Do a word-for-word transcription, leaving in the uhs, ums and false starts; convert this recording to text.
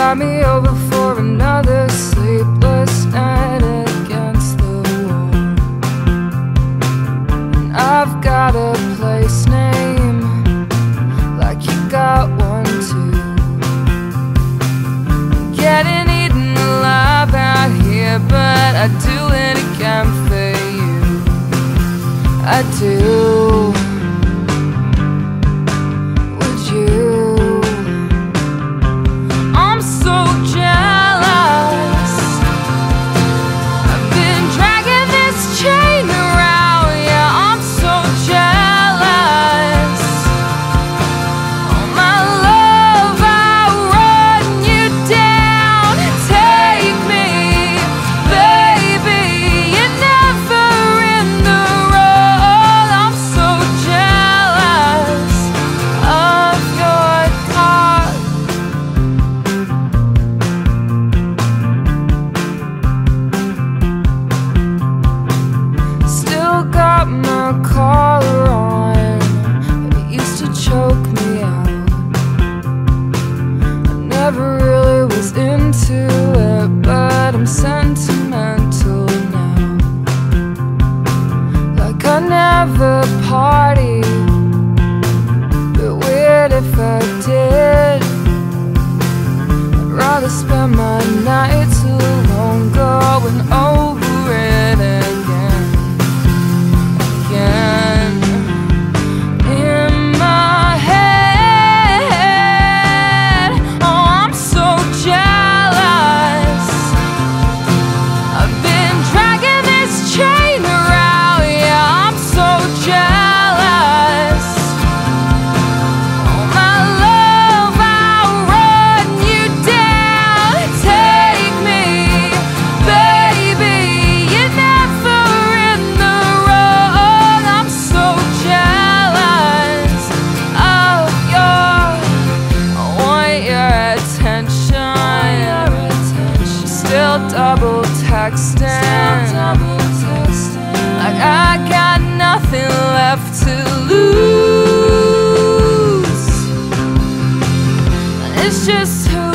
got me over for another sleepless night against the wall. And I've got a place name like you got one too. Getting eaten alive out here, but I'd do it again for you. I do. Would you? I'm so jealous. I've been dragging this chain around. Yeah, I'm so jealous. Oh my love, I'll run you down. Take me, baby. You're never in the road. I'm so jealous of your talk. Still got my collar on, but it used to choke me out. I never really was into it, but I'm sentimental now. Like I never partied, but weird if I did. I'd rather spend my nights alone, going over it again, again. In my head, oh, I'm so jealous. I've been dragging this chain around. Yeah, I'm so jealous. Oh my love, I'll run you down. Take me, baby. You're never in the road. I'm so jealous of your. I want your attention. Still double texting. Like I got nothing left to lose. It's just who